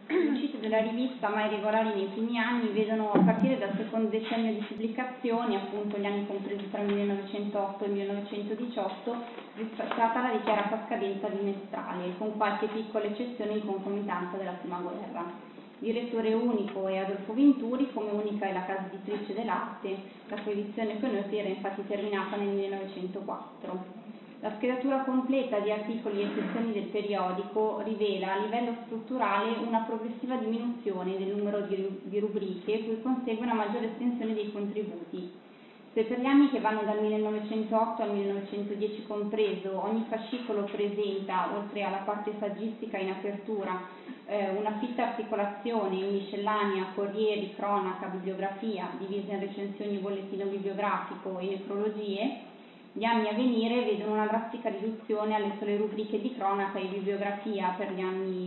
Le uscite della rivista, mai regolari nei primi anni, vedono a partire dal secondo decennio di pubblicazione, appunto gli anni compresi tra 1908 e 1918, rispettata la dichiarata scadenza bimestrale, con qualche piccola eccezione in concomitanza della prima guerra. Direttore unico è Adolfo Venturi, come unica è la casa editrice dell'arte, la sua edizione Conosci era infatti terminata nel 1904. La schedatura completa di articoli e sezioni del periodico rivela a livello strutturale una progressiva diminuzione del numero di rubriche, cui consegue una maggiore estensione dei contributi. Se per gli anni che vanno dal 1908 al 1910 compreso, ogni fascicolo presenta, oltre alla parte saggistica in apertura, una fitta articolazione in miscellanea, corrieri, cronaca, bibliografia, divisa in recensioni, bollettino bibliografico e necrologie, gli anni a venire vedono una drastica riduzione alle sole rubriche di cronaca e bibliografia per gli anni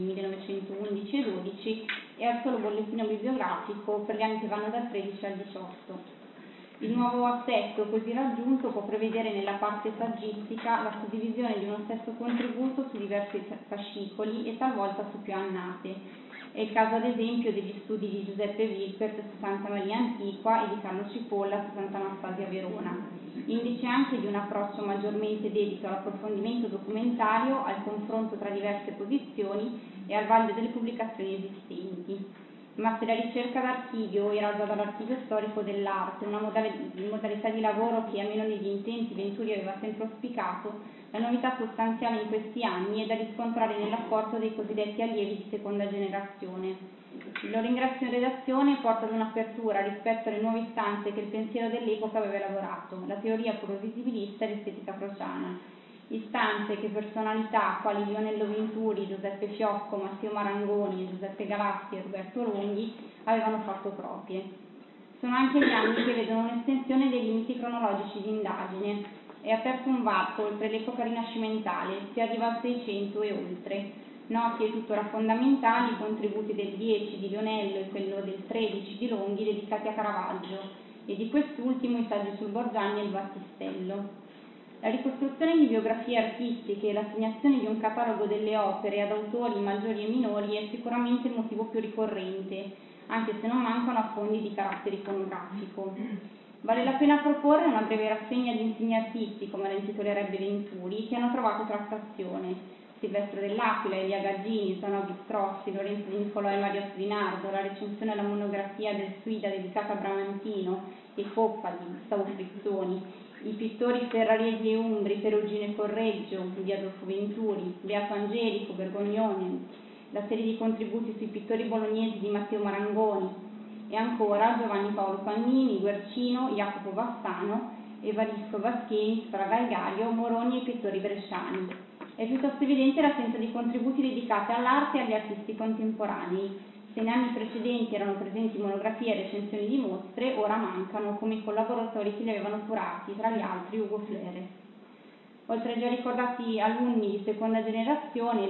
1911 e 12 e al solo bollettino bibliografico per gli anni che vanno dal 13 al 18. Il nuovo assetto così raggiunto può prevedere nella parte saggistica la suddivisione di uno stesso contributo su diversi fascicoli e talvolta su più annate. È il caso ad esempio degli studi di Giuseppe Wilpert su Santa Maria Antiqua e di Carlo Cipolla su Santa Anastasia Verona, indice anche di un approccio maggiormente dedito all'approfondimento documentario, al confronto tra diverse posizioni e al vaglio delle pubblicazioni esistenti. Ma se la ricerca d'archivio era già dall'archivio storico dell'arte, una modalità di lavoro che a meno degli intenti Venturi aveva sempre auspicato, la novità sostanziale in questi anni è da riscontrare nell'apporto dei cosiddetti allievi di seconda generazione. Il loro ingresso in redazione porta ad un'apertura rispetto alle nuove istanze che il pensiero dell'epoca aveva elaborato, la teoria puro-visibilista e l'estetica crociana. Istanze che personalità quali Lionello Venturi, Giuseppe Fiocco, Matteo Marangoni, Giuseppe Galassi e Roberto Longhi avevano fatto proprie. Sono anche gli anni che vedono un'estensione dei limiti cronologici di indagine. È aperto un varco oltre l'epoca rinascimentale, si arriva al 600 e oltre. Noti e tuttora fondamentali i contributi del 10 di Lionello e quello del 13 di Longhi dedicati a Caravaggio e di quest'ultimo i saggi sul Borgianni e il Battistello. La ricostruzione di biografie artistiche e l'assegnazione di un catalogo delle opere ad autori maggiori e minori è sicuramente il motivo più ricorrente, anche se non mancano affondi di carattere iconografico. Vale la pena proporre una breve rassegna di insigni artisti, come la intitolerebbe Venturi, che hanno trovato trattazione. Silvestro dell'Aquila, Elia Gaggini, Zanobi Strozzi, Lorenzo Di Nicolò e Mario Svinardo, la recensione alla monografia del Suida dedicata a Bramantino e Coppa di Gustavo Frizzoni, i pittori ferraresi e umbri, Perugino e Correggio di Adolfo Venturi, Beato Angelico, Bergognone, la serie di contributi sui pittori bolognesi di Matteo Marangoni e ancora Giovanni Paolo Pannini, Guercino, Jacopo Bassano, Evaristo Vaschini, Spragalgario, Moroni e i pittori bresciani. È piuttosto evidente l'assenza di contributi dedicati all'arte e agli artisti contemporanei. Se in anni precedenti erano presenti monografie e recensioni di mostre, ora mancano come i collaboratori che li avevano curati, tra gli altri Ugo Flere. Oltre ai già ricordati alunni di seconda generazione,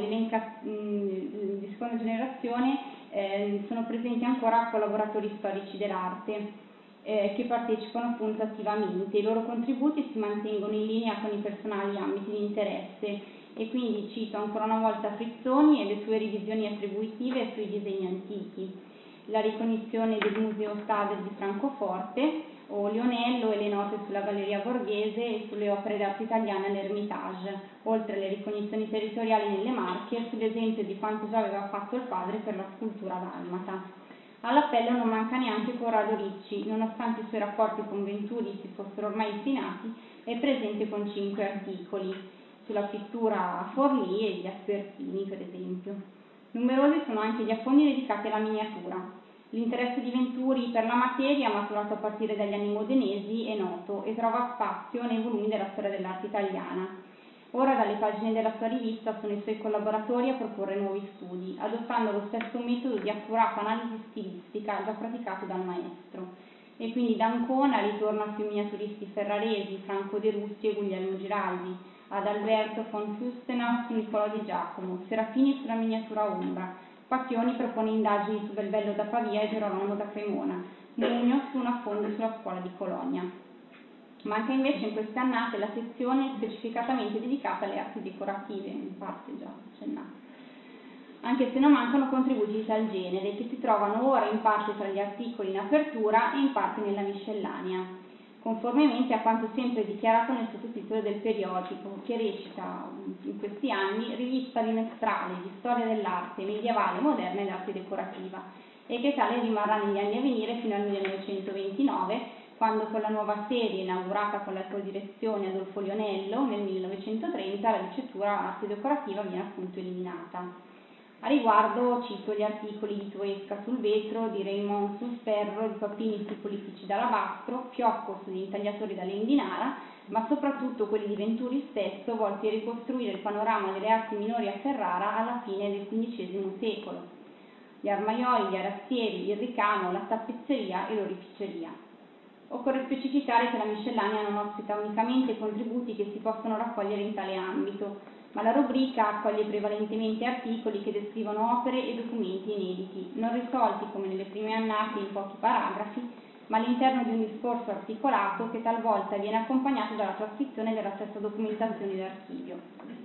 sono presenti ancora collaboratori storici dell'arte che partecipano appunto attivamente. I loro contributi si mantengono in linea con i personali ambiti di interesse e quindi cito ancora una volta Frizzoni e le sue revisioni attributive sui disegni antichi, la ricognizione del Museo Stader di Francoforte o Lionello e le note sulla Galleria Borghese e sulle opere d'arte italiane all'Ermitage, oltre alle ricognizioni territoriali nelle Marche e sull'esempio di quanto già aveva fatto il padre per la scultura dalmata. All'appello non manca neanche Corrado Ricci, nonostante i suoi rapporti con Venturi si fossero ormai istinati, è presente con 5 articoli sulla pittura a Forlì e gli Aspertini, per esempio. Numerosi sono anche gli affondi dedicati alla miniatura. L'interesse di Venturi per la materia, maturato a partire dagli anni modenesi, è noto e trova spazio nei volumi della storia dell'arte italiana. Ora dalle pagine della sua rivista sono i suoi collaboratori a proporre nuovi studi, adottando lo stesso metodo di accurata analisi stilistica già praticato dal maestro. E quindi da Ancona ritorna sui miniaturisti ferraresi, Franco De Russi e Guglielmo Giraldi, ad Alberto von Fustenau su Niccolò di Giacomo, Serafini sulla miniatura ombra, Pacchioni propone indagini su Belvello da Pavia e Gerolamo da Cremona, Mugno su un affondo sulla scuola di Cologna. Manca invece in queste annate la sezione specificatamente dedicata alle arti decorative, in parte già accennata. anche se non mancano contributi di tal genere, che si trovano ora in parte tra gli articoli in apertura e in parte nella miscellanea, conformemente a quanto sempre dichiarato nel sottotitolo del periodico, che recita in questi anni Rivista bimestrale di storia dell'arte medievale, moderna ed arte decorativa, e che tale rimarrà negli anni a venire fino al 1929, quando con la nuova serie inaugurata con la codirezione Adolfo Lionello nel 1930 la dicitura arte decorativa viene appunto eliminata. A riguardo cito gli articoli di Toesca sul vetro, di Raymond sul ferro, di Papini sui politici d'alabastro, Fiocco sugli intagliatori da Lendinara, ma soprattutto quelli di Venturi stesso, volti a ricostruire il panorama delle arti minori a Ferrara alla fine del XV secolo. Gli armaioli, gli arazzieri, il ricamo, la tappezzeria e l'orificeria. Occorre specificare che la miscellanea non ospita unicamente contributi che si possono raccogliere in tale ambito, ma la rubrica accoglie prevalentemente articoli che descrivono opere e documenti inediti, non risolti come nelle prime annate in pochi paragrafi, ma all'interno di un discorso articolato che talvolta viene accompagnato dalla trascrizione della stessa documentazione d'archivio.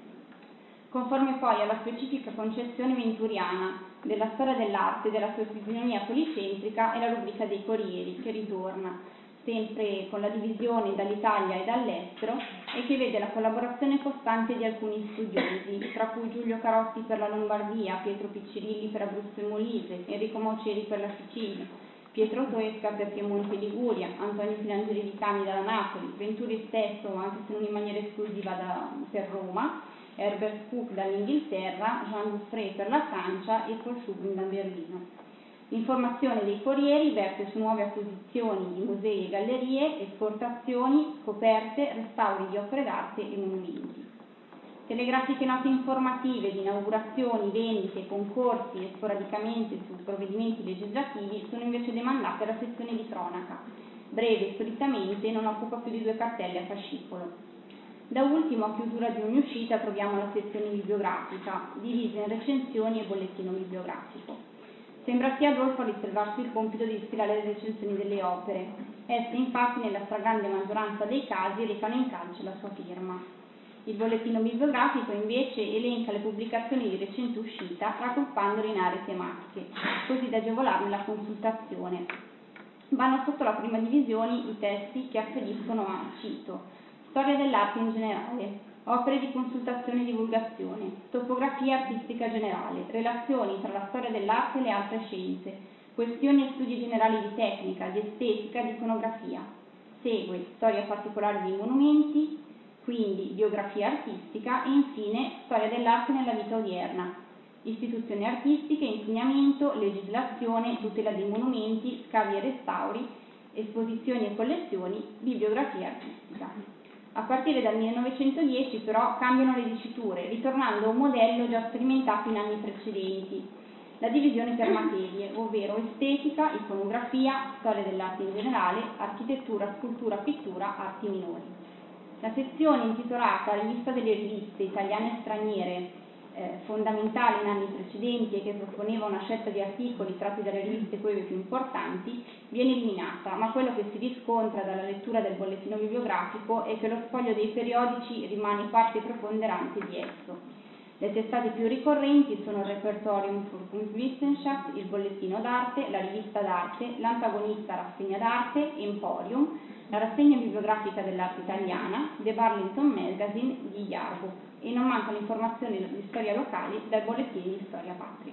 Conforme poi alla specifica concezione venturiana della storia dell'arte e della sua fisionomia policentrica è la rubrica dei Corrieri, che ritorna, sempre con la divisione dall'Italia e dall'estero, e che vede la collaborazione costante di alcuni studiosi, tra cui Giulio Carotti per la Lombardia, Pietro Piccirilli per Abruzzo e Molise, Enrico Mauceri per la Sicilia, Pietro Toesca per Piemonte e Liguria, Antonio Filandri di Cani dalla Napoli, Venturi stesso, anche se non in maniera esclusiva per Roma, Herbert Cook dall'Inghilterra, Jean Dufray per la Francia e Paul Schubin da Berlino. L'informazione dei Corrieri verte su nuove acquisizioni di musei e gallerie, esportazioni, scoperte, restauri di opere d'arte e monumenti. Telegrafiche note informative di inaugurazioni, vendite, concorsi e sporadicamente su provvedimenti legislativi sono invece demandate alla sezione di cronaca. Breve e solitamente non occupa più di 2 cartelle a fascicolo. Da ultimo, a chiusura di ogni uscita, troviamo la sezione bibliografica, divisa in recensioni e bollettino bibliografico. Sembra sia Adolfo a riservarsi il compito di stilare le recensioni delle opere. Esse, infatti, nella stragrande maggioranza dei casi, recano in calce la sua firma. Il bollettino bibliografico, invece, elenca le pubblicazioni di recente uscita, raggruppandole in aree tematiche, così da agevolarne la consultazione. Vanno sotto la prima divisione i testi che afferiscono a, cito, storia dell'arte in generale, opere di consultazione e divulgazione, topografia artistica generale, relazioni tra la storia dell'arte e le altre scienze, questioni e studi generali di tecnica, di estetica, di iconografia. Segue storia particolare dei monumenti, quindi biografia artistica e infine storia dell'arte nella vita odierna, istituzioni artistiche, insegnamento, legislazione, tutela dei monumenti, scavi e restauri, esposizioni e collezioni, bibliografia artistica. A partire dal 1910 però cambiano le diciture, ritornando a un modello già sperimentato in anni precedenti, la divisione per materie, ovvero estetica, iconografia, storia dell'arte in generale, architettura, scultura, pittura, arti minori. La sezione intitolata Rivista delle riviste italiane e straniere, fondamentale in anni precedenti e che proponeva una scelta di articoli tratti dalle riviste quelle più importanti, viene eliminata, ma quello che si riscontra dalla lettura del bollettino bibliografico è che lo sfoglio dei periodici rimane parte preponderante di esso. Le testate più ricorrenti sono il Repertorium für Kunstwissenschaft, il bollettino d'arte, la rivista d'arte, l'antagonista rassegna d'arte, Emporium, la rassegna bibliografica dell'arte italiana, The Burlington Magazine di Yarbrough, e non mancano informazioni di storia locale dai bollettini di storia patria.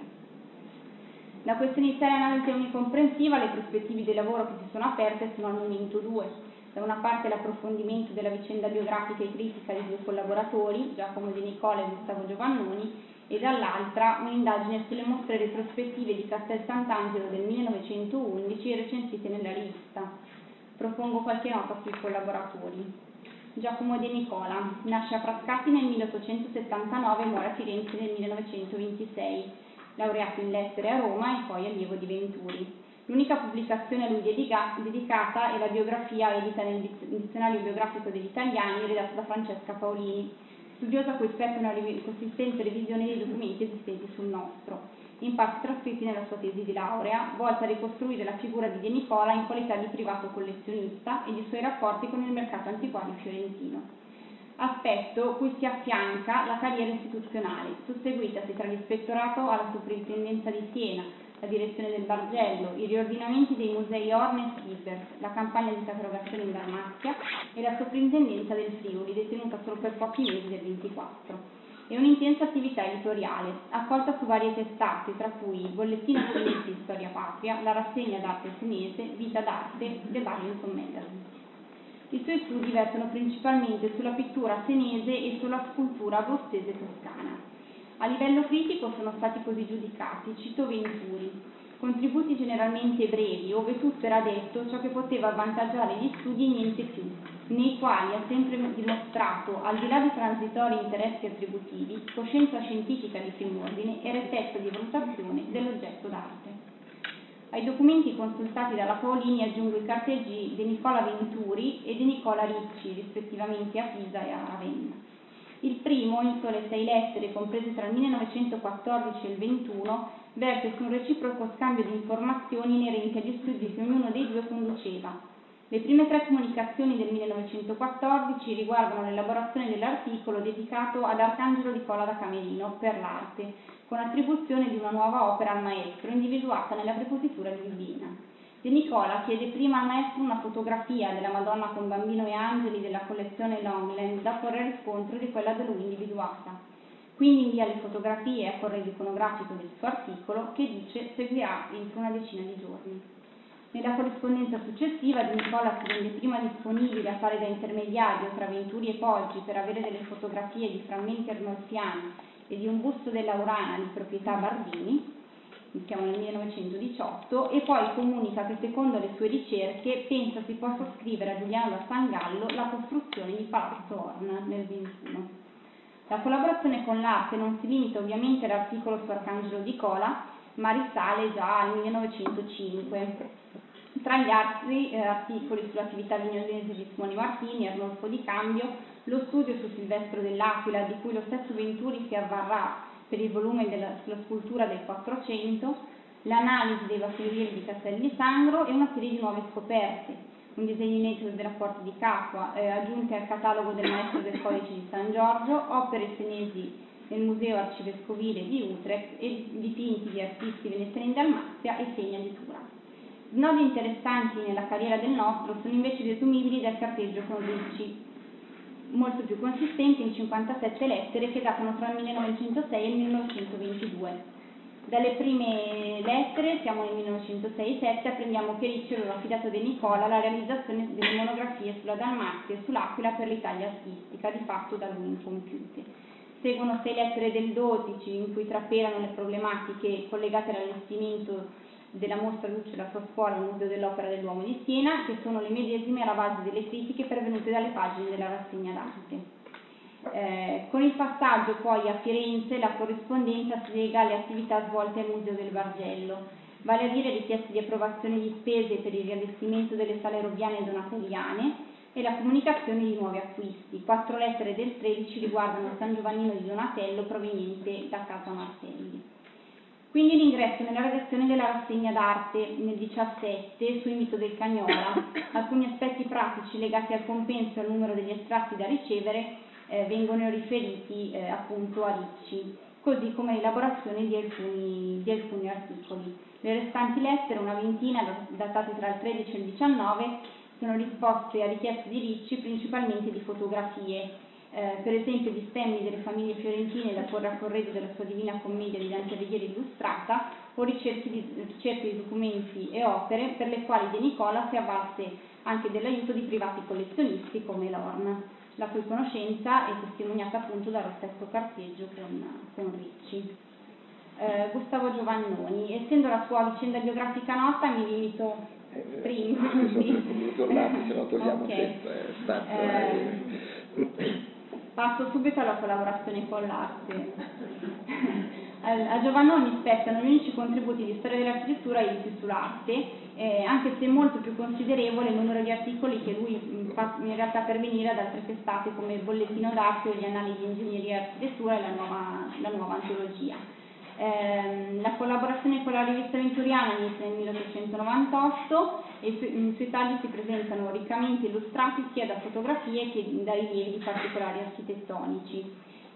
Da questa iniziale analisi omnicomprensiva, le prospettive di lavoro che si sono aperte sono al momento 2. Da una parte l'approfondimento della vicenda biografica e critica di 2 collaboratori, Giacomo De Nicola e Gustavo Giovannoni, e dall'altra un'indagine sulle mostre retrospettive di Castel Sant'Angelo del 1911 recensite nella rivista. Propongo qualche nota sui collaboratori. Giacomo De Nicola nasce a Frascati nel 1879 e muore a Firenze nel 1926, laureato in lettere a Roma e poi allievo di Venturi. L'unica pubblicazione a lui dedicata è la biografia edita nel Dizionario biografico degli italiani, redatta da Francesca Paolini, studiosa a cui spetta una consistente revisione dei documenti esistenti sul nostro, in parte trascritti nella sua tesi di laurea, volta a ricostruire la figura di De Nicola in qualità di privato collezionista e i suoi rapporti con il mercato antiquario fiorentino. aspetto cui si affianca la carriera istituzionale, susseguitasi tra l'ispettorato alla Soprintendenza di Siena, la direzione del Bargello, i riordinamenti dei musei Horn e Skipper, la campagna di catalogazione in Dalmazia e la Soprintendenza del Friuli, detenuta solo per pochi mesi del 24. E un'intensa attività editoriale, accolta su varie testate, tra cui il Bollettino Senese Storia Patria, la rassegna d'arte senese, Vita d'arte, The Barrington Magazine. I suoi studi versano principalmente sulla pittura senese e sulla scultura abruzzese toscana. A livello critico sono stati così giudicati Cito Venturi, contributi generalmente brevi, ove tutto era detto ciò che poteva avvantaggiare gli studi e niente più, nei quali ha sempre dimostrato, al di là di transitori interessi attributivi, coscienza scientifica di primo ordine e rettezza di valutazione dell'oggetto d'arte. Ai documenti consultati dalla Paolini aggiungo i carteggi di Nicola Venturi e di Nicola Ricci, rispettivamente a Pisa e a Ravenna. Il primo, in sole 6 lettere, comprese tra il 1914 e il 21, verte su un reciproco scambio di informazioni inerenti agli studi che ognuno dei due conduceva. Le prime 3 comunicazioni del 1914 riguardano l'elaborazione dell'articolo dedicato ad Arcangelo Nicola da Camerino per l'arte, con attribuzione di una nuova opera al maestro, individuata nella prepositura divina. De Nicola chiede prima al maestro una fotografia della Madonna con Bambino e Angeli della collezione Longland da porre a riscontro di quella da lui individuata. Quindi invia le fotografie a corredo iconografico del suo articolo, che dice seguirà entro una decina di giorni. Nella corrispondenza successiva De Nicola si rende prima disponibile a fare da intermediario tra Venturi e Poggi per avere delle fotografie di frammenti arnolfiani e di un busto della Urana di proprietà Barbini, siamo nel 1918, e poi comunica che secondo le sue ricerche pensa si possa scrivere a Giuliano da Sangallo la costruzione di Palazzo Horn nel 21. La collaborazione con l'arte non si limita ovviamente all'articolo su Arcangelo Nicola, ma risale già al 1905. Tra gli altri articoli sull'attività vignosese di Simone Martini, Arnolfo Di Cambio, lo studio su Silvestro dell'Aquila, di cui lo stesso Venturi si avvarrà per il volume sulla scultura del 400, l'analisi dei basiglieri di Castel di Sangro e una serie di nuove scoperte, un disegno inedito della Porta di Capua, aggiunte al catalogo del maestro del codice di San Giorgio, opere senesi nel Museo Arcivescovile di Utrecht e dipinti di artisti veneziani in Dalmazia e segna di Tura. Snodi interessanti nella carriera del nostro sono invece desumibili dal carteggio con Ricci, molto più consistente in 57 lettere che datano tra il 1906 e il 1922. Dalle prime lettere, siamo nel 1906-7, apprendiamo che Ricci aveva affidato a De Nicola la realizzazione delle monografie sulla Dalmazia e sull'Aquila per l'Italia artistica, di fatto da lui incompiute. Seguono 6 lettere del 12 in cui trapelano le problematiche collegate all'allestimento della mostra Luce e la sua scuola al Museo dell'Opera dell'Uomo di Siena, che sono le medesime alla base delle critiche pervenute dalle pagine della rassegna d'arte. Con il passaggio poi a Firenze la corrispondenza si lega alle attività svolte al Museo del Bargello, vale a dire richieste di approvazione di spese per il riallestimento delle sale roviane e donateliane e la comunicazione di nuovi acquisti. 4 lettere del 13 riguardano San Giovannino di Donatello proveniente da Casa Martelli. Quindi l'ingresso nella redazione della rassegna d'arte nel 17 su invito del Cagnola. Alcuni aspetti pratici legati al compenso e al numero degli estratti da ricevere vengono riferiti appunto a Ricci, così come l'elaborazione di alcuni articoli. Le restanti lettere, una ventina datate tra il 13 e il 19, sono risposte a richieste di Ricci principalmente di fotografie, per esempio di stemmi delle famiglie fiorentine da porre a corredo della sua Divina Commedia di Dante Alighieri illustrata, o ricerche di documenti e opere per le quali De Nicola si avvalse anche dell'aiuto di privati collezionisti come l'Orn, la cui conoscenza è testimoniata appunto dallo stesso carteggio con Ricci. Gustavo Giovannoni, essendo la sua vicenda biografica nota mi limito prima. Se no togliamo tempo, Passo subito alla collaborazione con l'arte. A Giovannoni spettano gli unici contributi di storia dell'architettura editi sull'arte, anche se molto più considerevole il numero di articoli che lui fa in realtà pervenire ad altre testate come il Bollettino d'arte o gli Annali di Ingegneria e Architettura e la nuova antologia. La collaborazione con la rivista Venturiana inizia nel 1898 e i suoi tagli si presentano riccamente illustrati sia da fotografie che da rilievi di particolari architettonici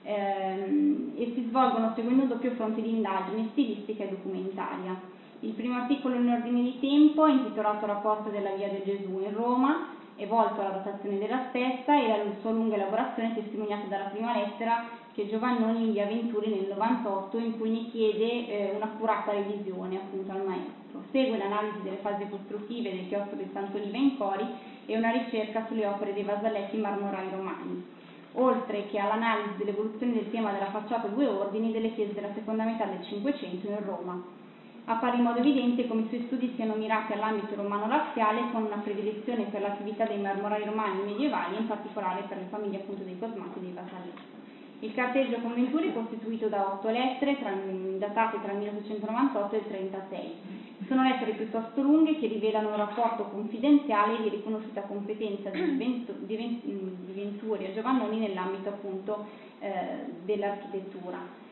e si svolgono seguendo un doppio fronte di indagine stilistica e documentaria. Il primo articolo in ordine di tempo è intitolato Rapporto della Via del Gesù in Roma, è volto alla datazione della stessa e alla sua lunga elaborazione testimoniata dalla prima lettera che Giovannoni invia a Venturi nel 98, in cui ne chiede un'accurata revisione appunto al maestro. Segue l'analisi delle fasi costruttive del chiostro di Sant'Oliva in Cori e una ricerca sulle opere dei vasalletti marmorai romani, oltre che all'analisi dell'evoluzione del tema della facciata a due ordini delle chiese della seconda metà del Cinquecento in Roma. Appare in modo evidente come i suoi studi siano mirati all'ambito romano-laziale con una predilezione per l'attività dei marmorai romani medievali, in particolare per le famiglie appunto dei Cosmati e dei Vasalletti. Il carteggio con Venturi è costituito da 8 lettere datate tra il 1898 e il 1936. Sono lettere piuttosto lunghe che rivelano un rapporto confidenziale e di riconosciuta competenza di Venturi a Giovannoni nell'ambito appunto dell'architettura.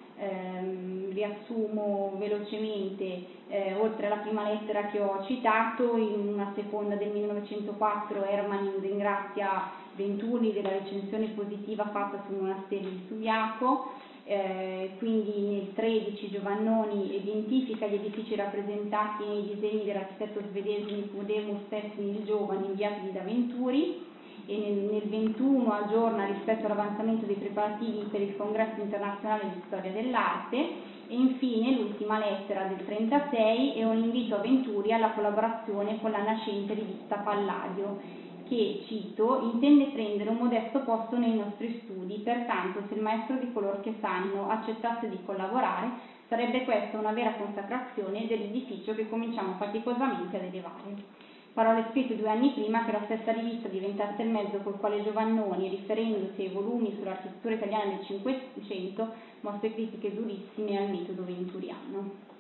Riassumo velocemente, oltre alla prima lettera che ho citato, in una seconda del 1904 Ermani ringrazia Venturi della recensione positiva fatta sul monastero di Subiaco, quindi nel 13 Giovannoni identifica gli edifici rappresentati nei disegni dell'architetto svedese Nicodemus Tessin il Giovane inviati da Venturi, e nel 21 aggiorna rispetto all'avanzamento dei preparativi per il congresso internazionale di storia dell'arte e infine l'ultima lettera del 36 è un invito a Venturi alla collaborazione con la nascente rivista Palladio che, cito, intende prendere un modesto posto nei nostri studi, pertanto se il maestro di color che sanno accettasse di collaborare sarebbe questa una vera consacrazione dell'edificio che cominciamo faticosamente ad elevare. Parole scritte 2 anni prima che la stessa rivista diventasse il mezzo col quale Giovannoni, riferendosi ai volumi sull'architettura italiana del Cinquecento, mosse critiche durissime al metodo venturiano.